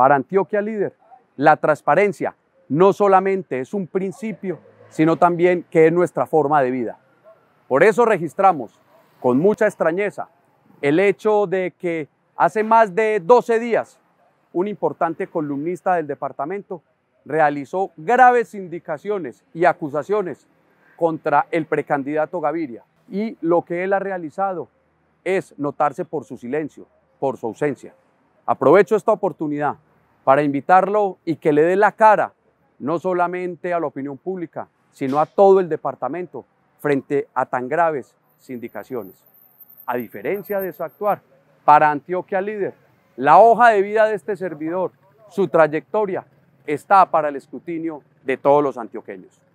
Para Antioquia Líder, la transparencia no solamente es un principio, sino también que es nuestra forma de vida. Por eso registramos con mucha extrañeza el hecho de que hace más de 12 días un importante columnista del departamento realizó graves indicaciones y acusaciones contra el precandidato Gaviria, y lo que él ha realizado es notarse por su silencio, por su ausencia. Aprovecho esta oportunidad para invitarlo y que le dé la cara no solamente a la opinión pública, sino a todo el departamento frente a tan graves indicaciones. A diferencia de su actuar, para Antioquia Líder, la hoja de vida de este servidor, su trayectoria, está para el escrutinio de todos los antioqueños.